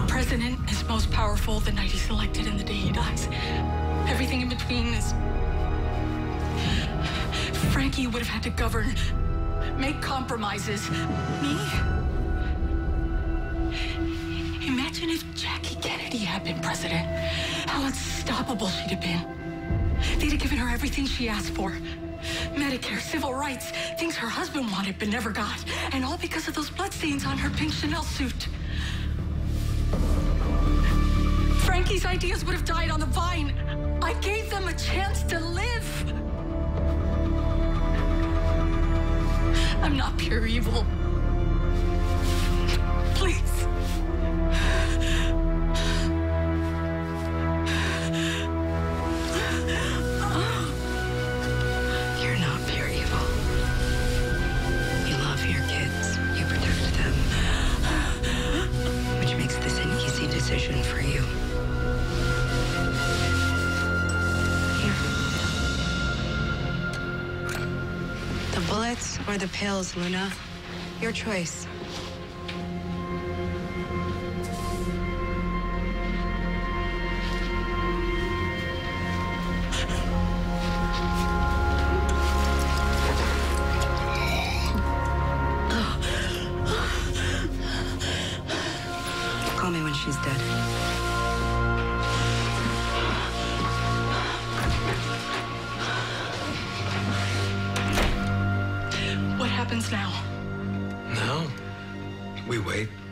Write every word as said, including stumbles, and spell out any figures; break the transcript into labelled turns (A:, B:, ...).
A: president is most powerful the night he's elected and the day he dies. Everything in between is... Frankie would have had to govern, make compromises. Me? Imagine if Jackie Kennedy had been president. How unstoppable she'd have been. They'd have given her everything she asked for. Medicare, civil rights, things her husband wanted but never got. And all because of those bloodstains on her pink Chanel suit. Frankie's ideas would have died on the vine. I gave them a chance to live. I'm not pure evil. Please.
B: You're not pure evil. You love your kids. You protect them. Which makes this an easy decision for you. The bullets or the pills, Luna? Your choice. Call me when she's dead.
A: What happens now?
C: No. We wait.